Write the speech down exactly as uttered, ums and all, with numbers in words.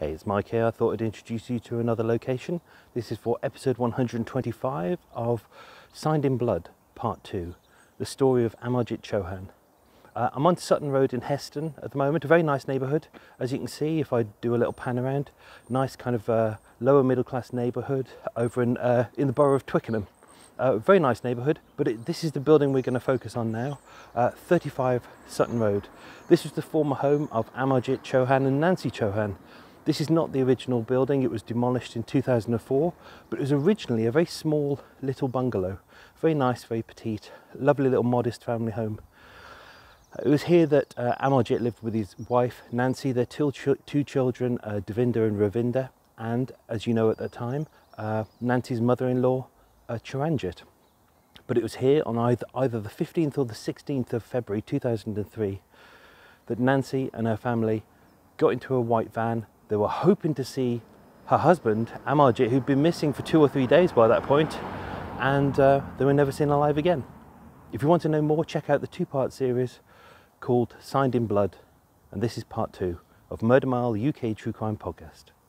Hey, it's Mike here. I thought I'd introduce you to another location. This is for episode one hundred twenty-five of Signed in Blood, part two, the story of Amarjit Chohan. Uh, I'm on Sutton Road in Heston at the moment, a very nice neighbourhood. As you can see, if I do a little pan around, nice kind of uh, lower middle class neighbourhood over in, uh, in the borough of Twickenham. Uh, very nice neighbourhood, but it, this is the building we're going to focus on now, uh, thirty-five Sutton Road. This was the former home of Amarjit Chohan and Nancy Chohan. This is not the original building. It was demolished in two thousand four, but it was originally a very small little bungalow. Very nice, very petite, lovely little modest family home. It was here that uh, Amarjit lived with his wife, Nancy, their two, ch two children, uh, Devinder and Ravinder, and, as you know at that time, uh, Nancy's mother-in-law, uh, Charanjit. But it was here on either, either the fifteenth or the sixteenth of February two thousand three that Nancy and her family got into a white van. They were hoping to see her husband, Amarjit, who'd been missing for two or three days by that point, and uh, they were never seen alive again. If you want to know more, check out the two-part series called Signed in Blood, and this is part two of Murder Mile U K True Crime Podcast.